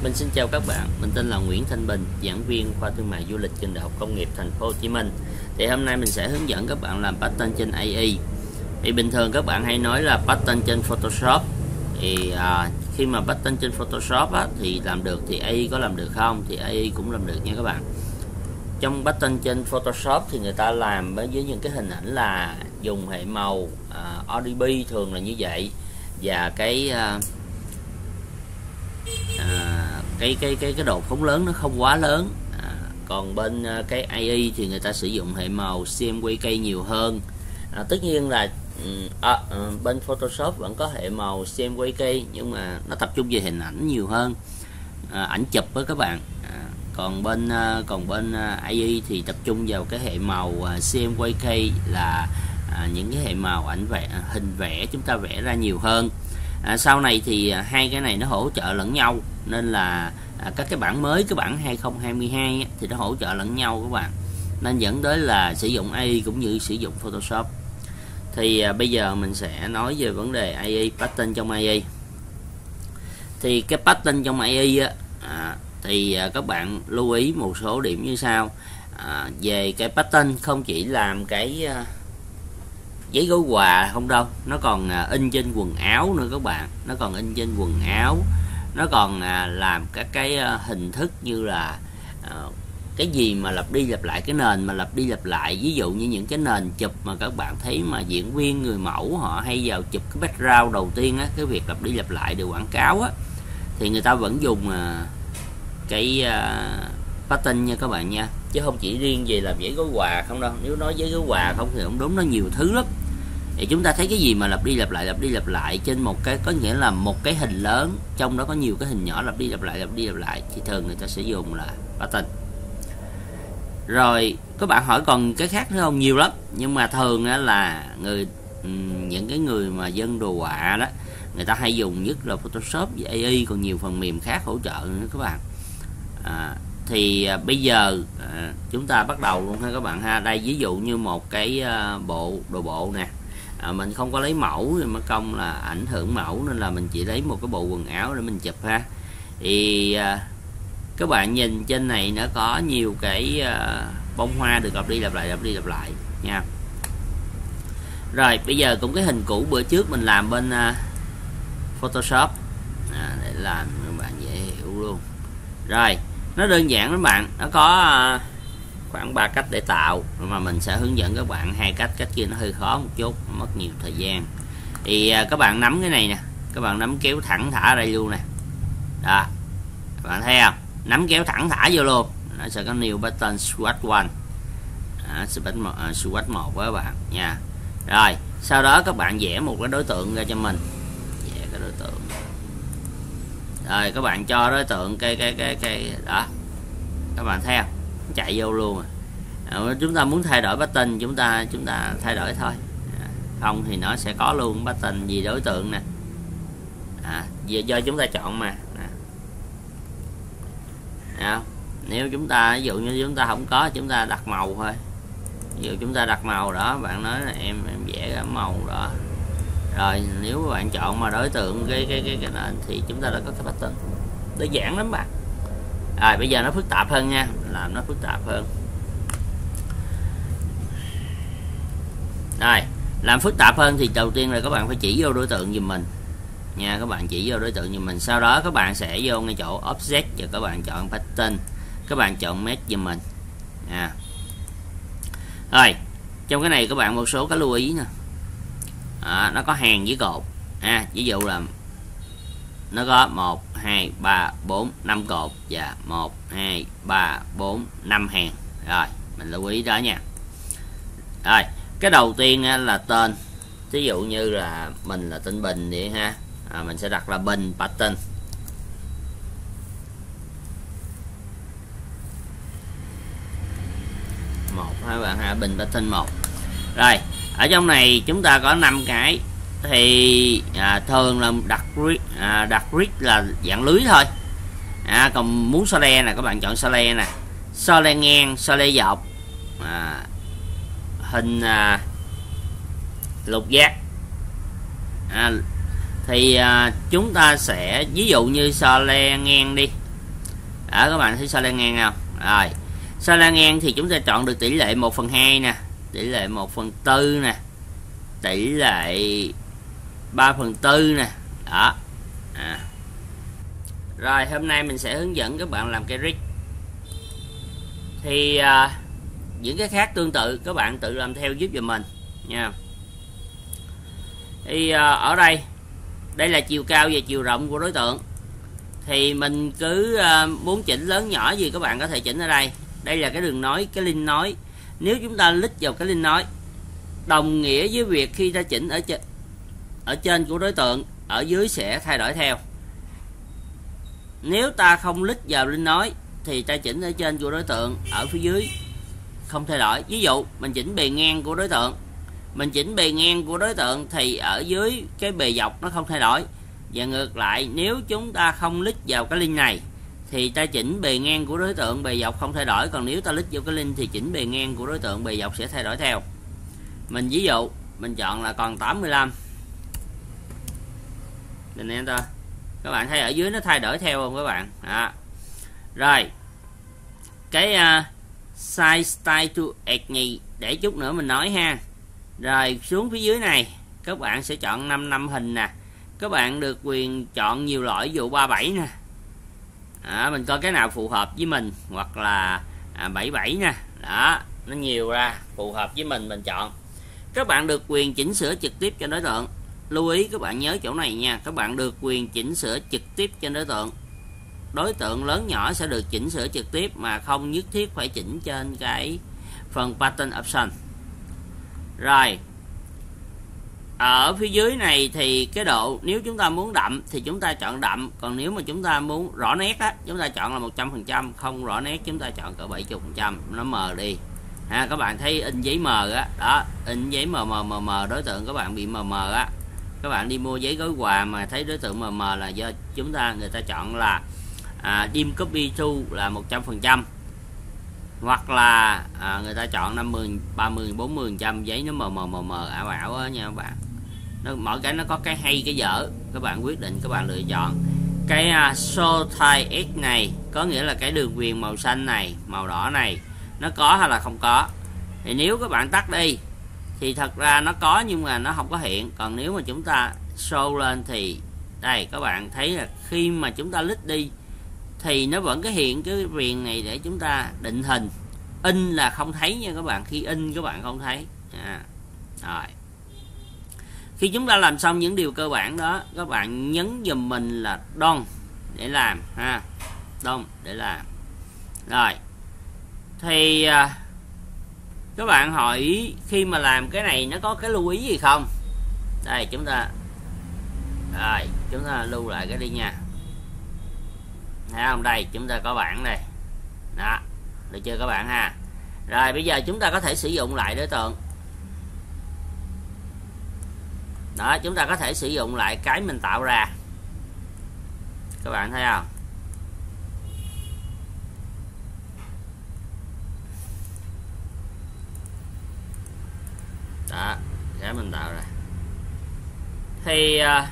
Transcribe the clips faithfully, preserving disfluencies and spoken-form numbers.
Mình xin chào các bạn, mình tên là Nguyễn Thanh Bình, giảng viên khoa thương mại du lịch trường Đại học Công nghiệp Thành phố Hồ Chí Minh. Thì hôm nay mình sẽ hướng dẫn các bạn làm pattern trên a i. Thì bình thường các bạn hay nói là pattern trên Photoshop. Thì à, khi mà pattern trên Photoshop á, thì làm được thì a i có làm được không? Thì a i cũng làm được nha các bạn. Trong pattern trên Photoshop thì người ta làm với những cái hình ảnh là dùng hệ màu à, rờ giê bê thường là như vậy, và cái à, à, cái cái cái cái độ phóng lớn nó không quá lớn. À, còn bên uh, cái a i thì người ta sử dụng hệ màu xê em quay cây nhiều hơn. À, tất nhiên là à, à, bên Photoshop vẫn có hệ màu xê em quay cây, nhưng mà nó tập trung về hình ảnh nhiều hơn, à, ảnh chụp với các bạn. À, còn bên uh, còn bên uh, a i thì tập trung vào cái hệ màu uh, xê em quay cây là à, những cái hệ màu ảnh vẽ, hình vẽ chúng ta vẽ ra nhiều hơn. À, sau này thì à, hai cái này nó hỗ trợ lẫn nhau, nên là à, các cái bản mới, cái bản hai không hai hai á, thì nó hỗ trợ lẫn nhau các bạn, nên dẫn tới là sử dụng a i cũng như sử dụng Photoshop. Thì à, bây giờ mình sẽ nói về vấn đề a i, pattern trong a i. Thì cái pattern trong a i á, à, thì à, các bạn lưu ý một số điểm như sau. À, về cái pattern không chỉ làm cái à, giấy gói quà không đâu, nó còn à, in trên quần áo nữa các bạn, nó còn in trên quần áo, nó còn à, làm các cái à, hình thức như là à, cái gì mà lặp đi lặp lại, cái nền mà lặp đi lặp lại, ví dụ như những cái nền chụp mà các bạn thấy mà diễn viên người mẫu họ hay vào chụp cái background đầu tiên á, cái việc lặp đi lặp lại để quảng cáo á, thì người ta vẫn dùng à, cái à, pattern nha các bạn nha, chứ không chỉ riêng về làm giấy gói quà không đâu. Nếu nói giấy gói quà không thì không đúng, nó nhiều thứ lắm. Thì chúng ta thấy cái gì mà lặp đi lặp lại lặp đi lặp lại trên một cái, có nghĩa là một cái hình lớn trong đó có nhiều cái hình nhỏ lặp đi lặp lại lặp đi lặp lại, thì thường người ta sẽ dùng là pattern. Rồi các bạn hỏi còn cái khác nữa không? Nhiều lắm, nhưng mà thường là người những cái người mà dân đồ họa đó, người ta hay dùng nhất là Photoshop và a i, còn nhiều phần mềm khác hỗ trợ nữa các bạn. À, thì à, bây giờ à, chúng ta bắt đầu luôn ha các bạn ha. Đây ví dụ như một cái à, bộ đồ bộ nè. À, mình không có lấy mẫu thì mất công là ảnh hưởng mẫu, nên là mình chỉ lấy một cái bộ quần áo để mình chụp ha. Thì à, các bạn nhìn trên này nó có nhiều cái à, bông hoa được lặp đi lặp lại lặp đi lặp lại nha. Rồi bây giờ cũng cái hình cũ bữa trước mình làm bên à, Photoshop à, để làm các bạn dễ hiểu luôn. Rồi nó đơn giản lắm bạn, nó có à, khoảng ba cách để tạo, mà mình sẽ hướng dẫn các bạn hai cách. Cách kia nó hơi khó một chút, mất nhiều thời gian. Thì à, các bạn nắm cái này nè, các bạn nắm kéo thẳng thả ở đây luôn nè, đó các bạn thấy không, nắm kéo thẳng thả vô luôn, nó sẽ có new pattern swatch one, à, swatch một với các bạn nha. Rồi sau đó các bạn vẽ một cái đối tượng ra cho mình, vẽ cái đối tượng. Rồi các bạn cho đối tượng cái cái cái cái đó, các bạn thấy không, chạy vô luôn. À, chúng ta muốn thay đổi pattern chúng ta chúng ta thay đổi thôi, à, không thì nó sẽ có luôn pattern gì đối tượng nè. À, do chúng ta chọn mà. À, nếu chúng ta ví dụ như chúng ta không có, chúng ta đặt màu thôi. Ví dụ chúng ta đặt màu đó, bạn nói là em em vẽ cái màu đó. Rồi nếu bạn chọn mà đối tượng cái cái cái cái nền thì chúng ta đã có cái pattern. Đơn giản lắm bạn. Rồi bây giờ nó phức tạp hơn nha, làm nó phức tạp hơn. Rồi làm phức tạp hơn thì đầu tiên là các bạn phải chỉ vô đối tượng giùm mình nha. Các bạn chỉ vô đối tượng giùm mình, sau đó các bạn sẽ vô ngay chỗ object và các bạn chọn pattern, các bạn chọn match giùm mình nha. Rồi trong cái này các bạn một số cái lưu ý nè. À, nó có hàng với cột, à, ví dụ là nó có một hai ba bốn năm cột và một hai ba bốn năm hàng. Rồi mình lưu ý đó nha. Rồi cái đầu tiên là tên, ví dụ như là mình là tên Bình vậy ha, à, mình sẽ đặt là Bình pattern. Một hai bạn hai Bình pattern một. Rồi ở trong này chúng ta có năm cái, thì à, thường là đặt à, đặt grid là dạng lưới thôi. À, còn muốn so le nè, các bạn chọn so le nè, so le ngang, so le dọc, à, hình à, lục giác. À, thì à, chúng ta sẽ ví dụ như so le ngang đi, Đó, các bạn thấy sao lan ngang không? Rồi sao lan ngang thì chúng ta chọn được tỷ lệ một phần hai nè, tỷ lệ một phần tư nè, tỷ lệ ba phần tư nè. Đó. À. Rồi hôm nay mình sẽ hướng dẫn các bạn làm cái rig. Thì à, những cái khác tương tự các bạn tự làm theo giúp giùm mình nha. Thì à, ở đây đây là chiều cao và chiều rộng của đối tượng. Thì mình cứ à, muốn chỉnh lớn nhỏ gì các bạn có thể chỉnh ở đây. Đây là cái đường nối, cái link nối. Nếu chúng ta click vào cái link nối, đồng nghĩa với việc khi ta chỉnh ở trên ở trên của đối tượng, ở dưới sẽ thay đổi theo. Nếu ta không click vào link nối thì ta chỉnh ở trên của đối tượng, ở phía dưới không thay đổi. Ví dụ mình chỉnh bề ngang của đối tượng, mình chỉnh bề ngang của đối tượng thì ở dưới cái bề dọc nó không thay đổi. Và ngược lại, nếu chúng ta không click vào cái link này thì ta chỉnh bề ngang của đối tượng, bề dọc không thay đổi. Còn nếu ta click vào cái link thì chỉnh bề ngang của đối tượng, bề dọc sẽ thay đổi theo. Mình ví dụ mình chọn là còn tám mươi lăm, mình enter. Các bạn thấy ở dưới nó thay đổi theo không các bạn? Đó. Rồi cái uh, size style to add nhì để chút nữa mình nói ha. Rồi xuống phía dưới này các bạn sẽ chọn năm năm hình nè. Các bạn được quyền chọn nhiều loại, ví dụ ba mươi bảy nè. À, mình coi cái nào phù hợp với mình, hoặc là à, bảy mươi bảy nè. Đó, nó nhiều ra phù hợp với mình mình chọn. Các bạn được quyền chỉnh sửa trực tiếp cho đối tượng. Lưu ý các bạn nhớ chỗ này nha, các bạn được quyền chỉnh sửa trực tiếp trên đối tượng. Đối tượng lớn nhỏ sẽ được chỉnh sửa trực tiếp mà không nhất thiết phải chỉnh trên cái phần pattern option. Rồi ở phía dưới này thì cái độ, nếu chúng ta muốn đậm thì chúng ta chọn đậm, còn nếu mà chúng ta muốn rõ nét á, chúng ta chọn là một trăm phần trăm, không rõ nét chúng ta chọn cỡ bảy mươi phần trăm, nó mờ đi. Ha, các bạn thấy in giấy mờ á, đó, in giấy mờ mờ mờ mờ đối tượng các bạn bị mờ mờ á. Các bạn đi mua giấy gói quà mà thấy đối tượng mờ mờ là do chúng ta người ta chọn là à, dim copy to là một trăm phần trăm, hoặc là à, người ta chọn năm mươi, ba mươi, bốn mươi phần trăm, giấy nó mờ mờ mờ mờ ảo ảo á nha các bạn. Nó mỗi cái nó có cái hay cái dở, các bạn quyết định các bạn lựa chọn. Cái uh, show type X này có nghĩa là cái đường viền màu xanh này, màu đỏ này nó có hay là không có. Thì nếu các bạn tắt đi thì thật ra nó có nhưng mà nó không có hiện. Còn nếu mà chúng ta show lên thì đây các bạn thấy là khi mà chúng ta click đi thì nó vẫn cái hiện cái viền này để chúng ta định hình. In là không thấy nha các bạn, khi in các bạn không thấy. À, rồi. Khi chúng ta làm xong những điều cơ bản đó, các bạn nhấn dùm mình là done để làm ha, done để làm. Rồi thì à, các bạn hỏi khi mà làm cái này nó có cái lưu ý gì không? Đây chúng ta rồi chúng ta lưu lại cái đi nha. Thấy không? Đây chúng ta có bảng đây. Đó, được chưa các bạn ha? Rồi bây giờ chúng ta có thể sử dụng lại đối tượng. Đó, chúng ta có thể sử dụng lại cái mình tạo ra. Các bạn thấy không? Đó, cái mình tạo ra. Thì uh,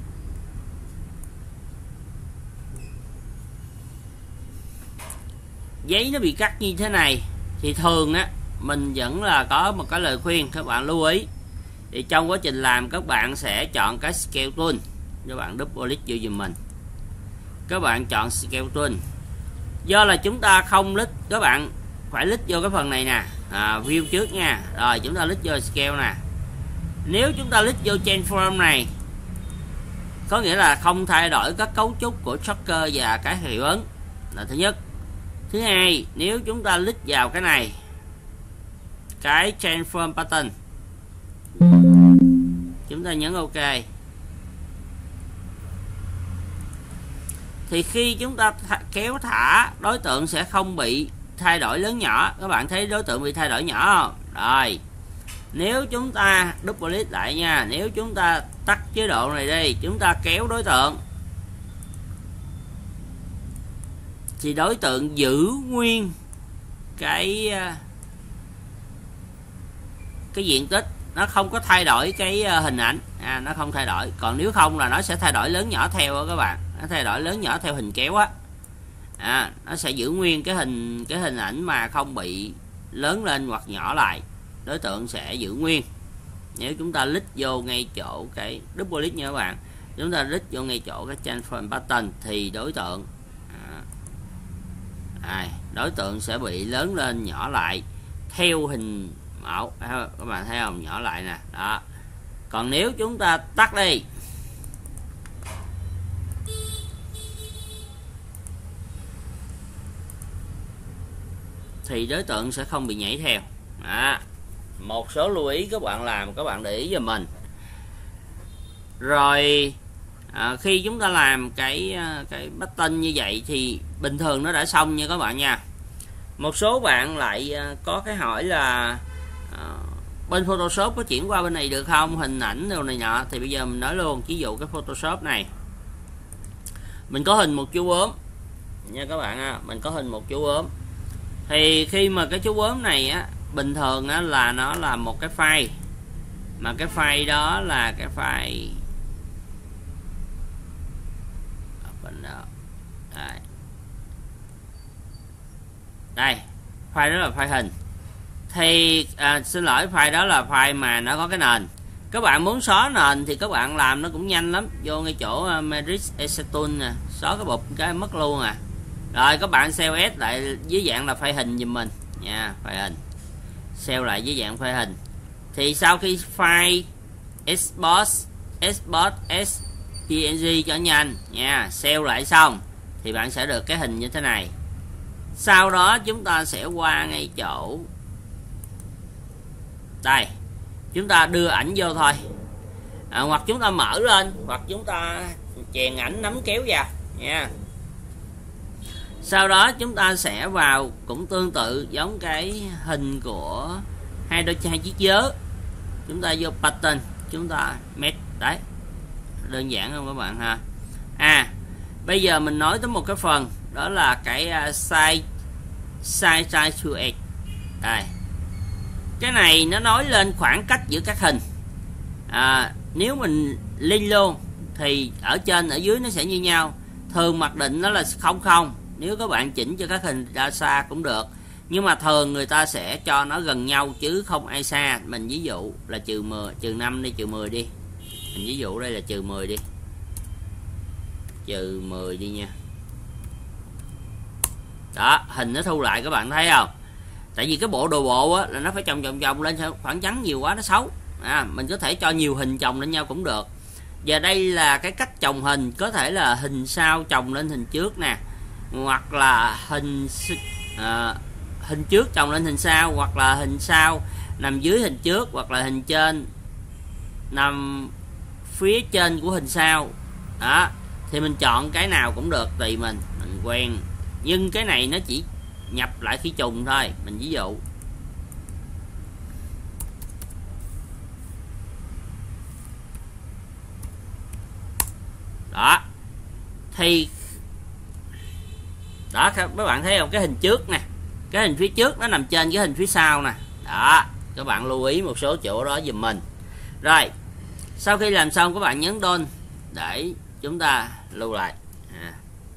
giấy nó bị cắt như thế này thì thường á mình vẫn là có một cái lời khuyên các bạn lưu ý. Thì trong quá trình làm các bạn sẽ chọn cái Scale Tool, các bạn double click vô dùm mình, các bạn chọn Scale Tool. Do là chúng ta không click, các bạn phải click vô cái phần này nè, à, view trước nha, rồi chúng ta click vô Scale nè. Nếu chúng ta click vô Transform này có nghĩa là không thay đổi các cấu trúc của Shocker và cái hiệu ứng là thứ nhất. Thứ hai, nếu chúng ta click vào cái này, cái Transform Pattern, chúng ta nhấn OK thì khi chúng ta th kéo thả, đối tượng sẽ không bị thay đổi lớn nhỏ. Các bạn thấy đối tượng bị thay đổi nhỏ không? Rồi nếu chúng ta double click lại nha, nếu chúng ta tắt chế độ này đi, chúng ta kéo đối tượng thì đối tượng giữ nguyên cái cái diện tích, nó không có thay đổi cái hình ảnh, à, nó không thay đổi. Còn nếu không là nó sẽ thay đổi lớn nhỏ theo đó các bạn, nó thay đổi lớn nhỏ theo hình kéo á. à, nó sẽ giữ nguyên cái hình cái hình ảnh mà không bị lớn lên hoặc nhỏ lại, đối tượng sẽ giữ nguyên. Nếu chúng ta click vô ngay chỗ cái double click nha các bạn, chúng ta click vô ngay chỗ cái transform button thì đối tượng à, à, đối tượng sẽ bị lớn lên nhỏ lại theo hình mẫu. À, các bạn thấy không, nhỏ lại nè đó. Còn nếu chúng ta tắt đi thì đối tượng sẽ không bị nhảy theo. À, một số lưu ý các bạn làm, các bạn để ý giùm mình. Rồi à, khi chúng ta làm cái cái button như vậy thì bình thường nó đã xong nha các bạn nha. Một số bạn lại có cái hỏi là à, bên Photoshop có chuyển qua bên này được không, hình ảnh đồ này nọ. Thì bây giờ mình nói luôn, ví dụ cái Photoshop này mình có hình một chú ốm nha các bạn á, mình có hình một chú ốm. Thì khi mà cái chú ốm này á, bình thường á, là nó là một cái file, mà cái file đó là cái file đây, đây file đó là file hình. Thì à, xin lỗi, file đó là file mà nó có cái nền. Các bạn muốn xóa nền thì các bạn làm nó cũng nhanh lắm, vô ngay chỗ uh, Matrix Acetone nè, xóa cái bụp cái mất luôn à. Rồi các bạn save S lại dưới dạng là file hình giùm mình nha, file hình save lại dưới dạng file hình. Thì sau khi file export export as pê en giê cho nhanh nha, save lại xong thì bạn sẽ được cái hình như thế này. Sau đó chúng ta sẽ qua ngay chỗ đây, chúng ta đưa ảnh vô thôi, à, hoặc chúng ta mở lên, hoặc chúng ta chèn ảnh nắm kéo vào nha. Sau đó chúng ta sẽ vào cũng tương tự giống cái hình của hai đôi hai chiếc vớ, chúng ta vô pattern, chúng ta match đấy, đơn giản không các bạn ha. À bây giờ mình nói tới một cái phần đó là cái uh, size size size to edge. Đây, cái này nó nói lên khoảng cách giữa các hình. À, nếu mình link luôn thì ở trên ở dưới nó sẽ như nhau. Thường mặc định nó là không không, nếu các bạn chỉnh cho các hình ra xa cũng được, nhưng mà thường người ta sẽ cho nó gần nhau chứ không ai xa. Mình ví dụ là trừ mười, trừ năm đi, trừ mười đi. Mình ví dụ đây là trừ mười đi, trừ mười đi nha. Đó, hình nó thu lại, các bạn thấy không? Tại vì cái bộ đồ bộ á, là nó phải chồng chồng chồng lên, khoảng trắng nhiều quá nó xấu. À, mình có thể cho nhiều hình chồng lên nhau cũng được. Và đây là cái cách chồng hình, có thể là hình sau chồng lên hình trước nè, hoặc là hình à, hình trước chồng lên hình sau, hoặc là hình sau nằm dưới hình trước, hoặc là hình trên nằm phía trên của hình sau. Đó, thì mình chọn cái nào cũng được tùy mình, mình quen. Nhưng cái này nó chỉ nhập lại khi trùng thôi. Mình ví dụ đó, thì đó các bạn thấy không, cái hình trước nè, cái hình phía trước nó nằm trên cái hình phía sau nè. Đó, các bạn lưu ý một số chỗ đó giùm mình. Rồi sau khi làm xong các bạn nhấn Done để chúng ta lưu lại. À,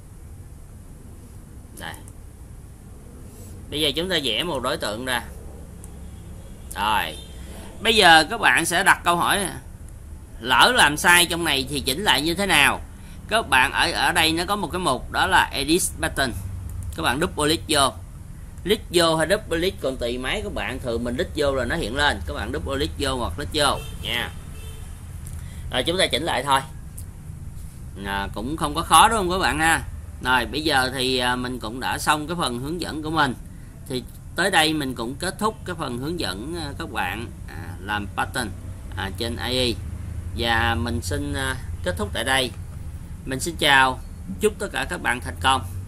đây, bây giờ chúng ta vẽ một đối tượng ra. Rồi bây giờ các bạn sẽ đặt câu hỏi, lỡ làm sai trong này thì chỉnh lại như thế nào? Các bạn ở ở đây nó có một cái mục đó là Edit Button, các bạn double click vô, click vô hay double click còn tùy máy các bạn. Thường mình click vô là nó hiện lên, các bạn double click vô hoặc click vô nha. Rồi chúng ta chỉnh lại thôi, à, cũng không có khó đúng không các bạn ha. Rồi bây giờ thì mình cũng đã xong cái phần hướng dẫn của mình. Thì tới đây mình cũng kết thúc cái phần hướng dẫn các bạn à, làm pattern à, trên a i. Và mình xin à, kết thúc tại đây. Mình xin chào, chúc tất cả các bạn thành công.